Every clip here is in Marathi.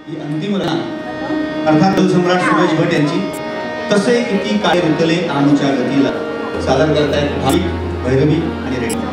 ही अंतिम रचना अर्थात सम्राट सुरेश भट यांची तसे किती काळे रुतले आमच्या गतीला सादर करतायत भाविक, भैरवी आणि रेणू.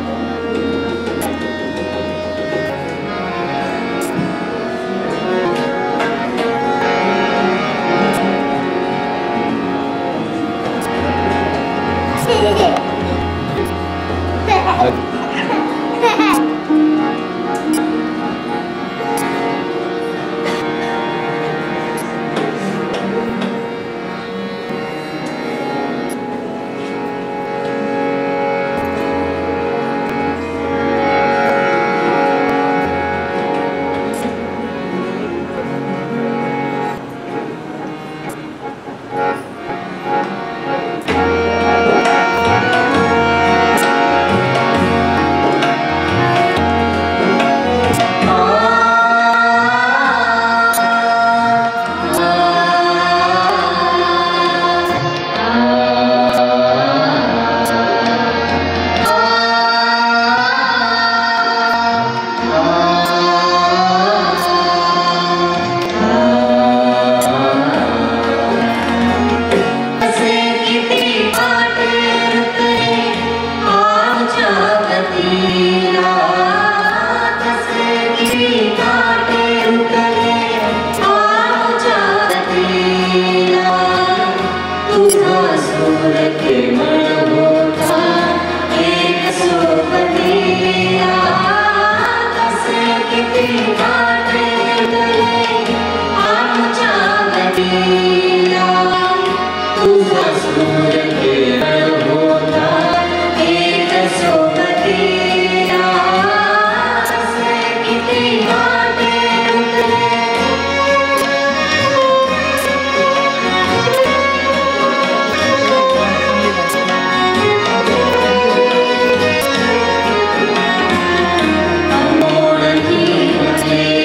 Amor aquí,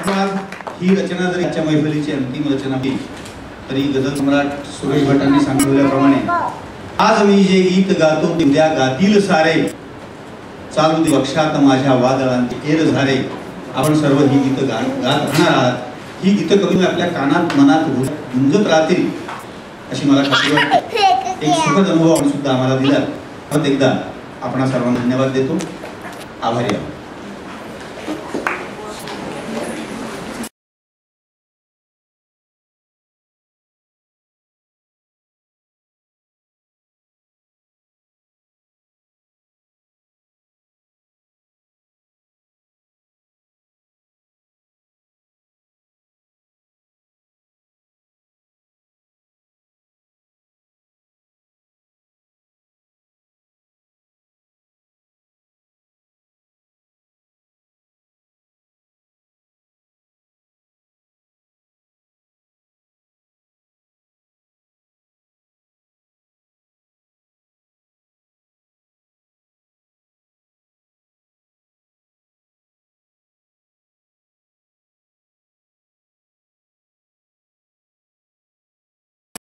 आज ही रचना जरी आजच्या मैफलीची अंतिम रचना होती तरी गझल सम्राट सुरेश भटांनी सांगितल्याप्रमाणे आज मी जे गीत गातो ते उद्या गातील सारे, चालू दे वक्षात माझ्या वादळांचे एर झारे. आपण सर्व ही गीतं गात राहणार आहात. ही गीतं करून आपल्या कानात मनात गुंजत राहतील अशी मला खात्री वाटते. एक सुखद अनुभव आपण सुद्धा आम्हाला दिला. परत एकदा आपणा सर्वांना धन्यवाद देतो. आभारी आहोत.